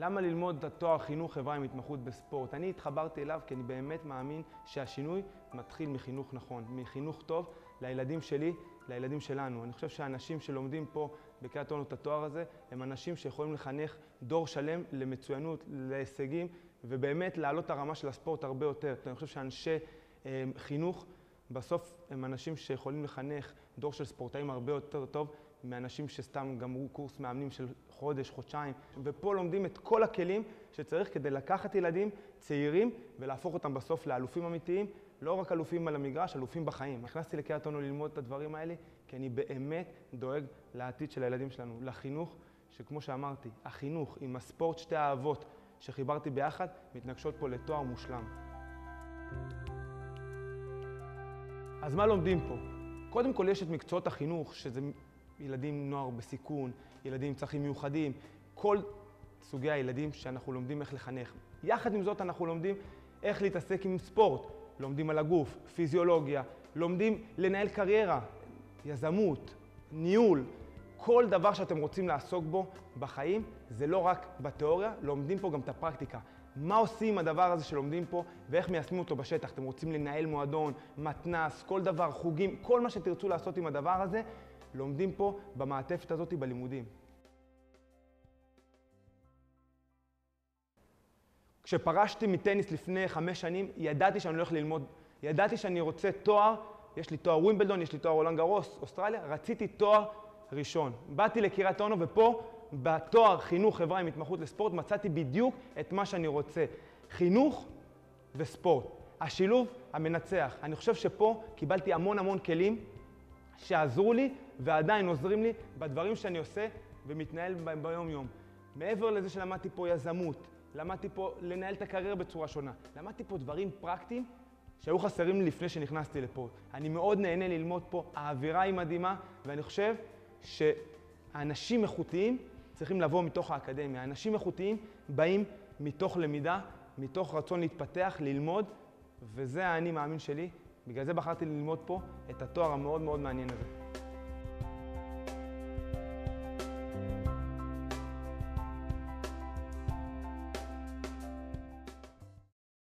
למה ללמוד את התואר חינוך חברה עם התמחות בספורט? אני התחברתי אליו כי אני באמת מאמין שהשינוי מתחיל מחינוך נכון, מחינוך טוב לילדים שלי, לילדים שלנו. אני חושב שהאנשים שלומדים פה בקריית אונו את התואר הזה, הם אנשים שיכולים לחנך דור שלם למצוינות, להישגים, ובאמת להעלות את הרמה של הספורט הרבה יותר. אני חושב שאנשי חינוך בסוף הם אנשים שיכולים לחנך דור של ספורטאים הרבה יותר טוב מאנשים שסתם גמרו קורס מאמנים של חודש, חודשיים. ופה לומדים את כל הכלים שצריך כדי לקחת ילדים צעירים ולהפוך אותם בסוף לאלופים אמיתיים, לא רק אלופים על המגרש, אלופים בחיים. נכנסתי לקריית אונו ללמוד את הדברים האלה כי אני באמת דואג לעתיד של הילדים שלנו, לחינוך, שכמו שאמרתי, החינוך עם הספורט, שתי האהבות שחיברתי ביחד, מתנגשות פה לתואר מושלם. אז מה לומדים פה? קודם כל יש את מקצועות החינוך, שזה ילדים נוער בסיכון, ילדים עם צרכים מיוחדים, כל סוגי הילדים שאנחנו לומדים איך לחנך. יחד עם זאת אנחנו לומדים איך להתעסק עם ספורט, לומדים על הגוף, פיזיולוגיה, לומדים לנהל קריירה, יזמות, ניהול, כל דבר שאתם רוצים לעסוק בו בחיים, זה לא רק בתיאוריה, לומדים פה גם את הפרקטיקה. מה עושים עם הדבר הזה שלומדים פה ואיך מיישמים אותו בשטח? אתם רוצים לנהל מועדון, מתנ"ס, כל דבר, חוגים, כל מה שתרצו לעשות עם הדבר הזה, לומדים פה במעטפת הזאת בלימודים. כשפרשתי מטניס לפני 5 שנים, ידעתי שאני הולך ללמוד, ידעתי שאני רוצה תואר, יש לי תואר ווימבלדון, יש לי תואר רולאן גארוס, אוסטרליה, רציתי תואר ראשון. באתי לקריית אונו ופה בתואר חינוך חברה עם התמחות לספורט מצאתי בדיוק את מה שאני רוצה. חינוך וספורט. השילוב המנצח. אני חושב שפה קיבלתי המון כלים שעזרו לי ועדיין עוזרים לי בדברים שאני עושה ומתנהל בהם ביום יום. מעבר לזה שלמדתי פה יזמות, למדתי פה לנהל את הקריירה בצורה שונה. למדתי פה דברים פרקטיים שהיו חסרים לי לפני שנכנסתי לפה. אני מאוד נהנה ללמוד פה, האווירה היא מדהימה ואני חושב שאנשים איכותיים צריכים לבוא מתוך האקדמיה. אנשים איכותיים באים מתוך למידה, מתוך רצון להתפתח, ללמוד, וזה האני מאמין שלי. בגלל זה בחרתי ללמוד פה את התואר המאוד מעניין הזה.